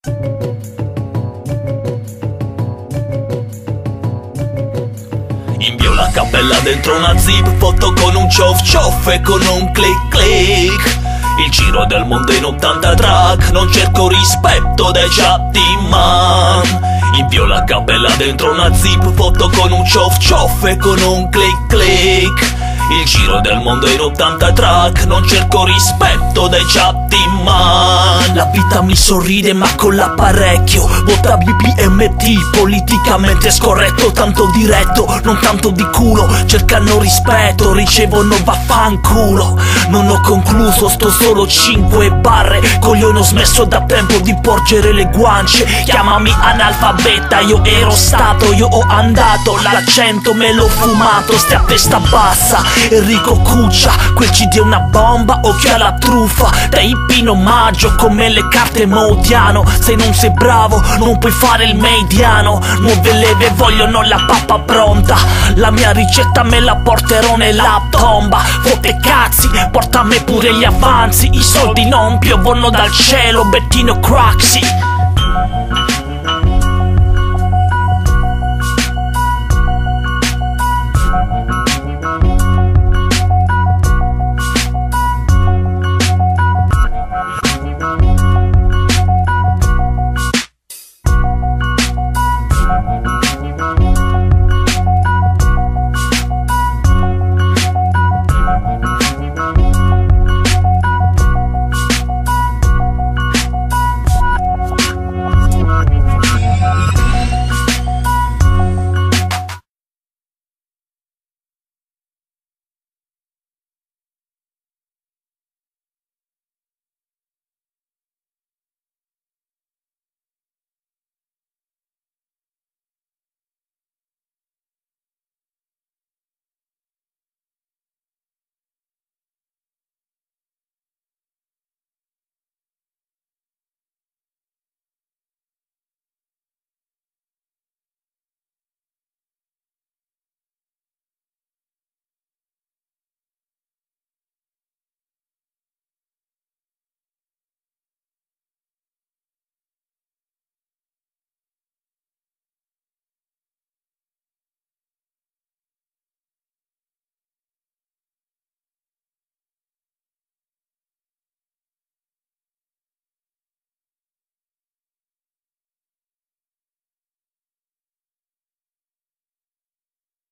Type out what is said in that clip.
Invio la cappella dentro una zip, foto con un cioff cioff e con un click click. Il giro del mondo in 80 track, non cerco rispetto dai man. Invio la cappella dentro una zip, foto con un cioff cioff e con un click click. Il giro del mondo in 80 track, non cerco rispetto dai man. La vita mi sorride ma con l'apparecchio, vota BPMT, politicamente scorretto, tanto diretto, non tanto di culo. Cercano rispetto, ricevono vaffanculo. Non ho concluso, sto solo 5 barre. Coglione, ho smesso da tempo di porgere le guance. Chiamami analfabeta, io ero stato, io ho andato. L'accento me l'ho fumato, stai a testa bassa. Enrico Cuccia, quel CD è una bomba, occhio alla truffa. Da hippie in omaggio come le carte Modiano. Se non sei bravo non puoi fare il mediano. Nuove leve vogliono la pappa pronta. La mia ricetta me la porterò nella tomba. Fotte cazzi, porta a me pure gli avanzi. I soldi non piovono dal cielo, Bettino Craxi.